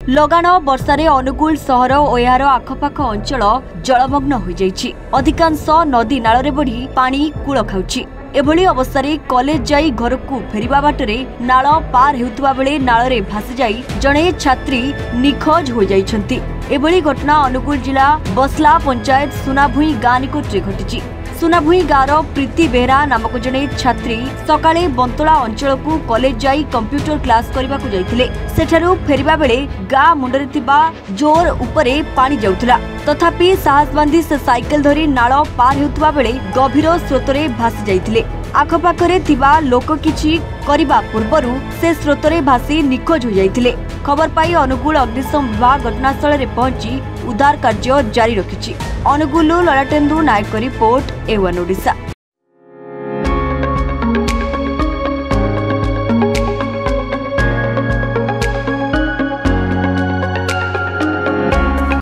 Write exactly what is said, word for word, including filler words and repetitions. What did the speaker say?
लगाण वर्षारे अनुगुल सहर और यार आखपाख अंचल जलमग्न हो जाइछि। अधिकांश नदी नाଳରେ बढ़ी पानी कूल खाउछि। एभली अवस्था कॉलेज जाई घर को फेरिबा बाटरे नाଳ पार हेउतबा बेले नाଳରେ भासी जाई जणे छात्री निखोज हो जाइछन्ति। एभली घटना अनुगुल जिला बसला पंचायत सुनाभुई गाँ निकटरे घटिछि। सुनाभुई गाँव प्रीति बेहरा नामक जड़े छात्री सकाळे बंतला अंचल को कॉलेज जाई कंप्यूटर क्लास करबा को जाइथिले। सेठारु फेरिबा बेले गाँ मुंडरे थिबा जोर उपरे पानी जाउथला। तथापि साहस बांधी से साइकेल धरी नाଳ पार हेउतबा बेले गभीर स्रोतरे भासी जाइथिले। आखपाखरे थिबा लोक किछि करिबा पूर्वरु से स्रोतरे भासी निखोज हो जाइथिले। खबर पाई अनुगुल अग्निशम विभाग घटनास्थल रे पहुंची उद्धार कार्य जारी रखिछि। Angul Lalatendu Nayak report A one Odisha.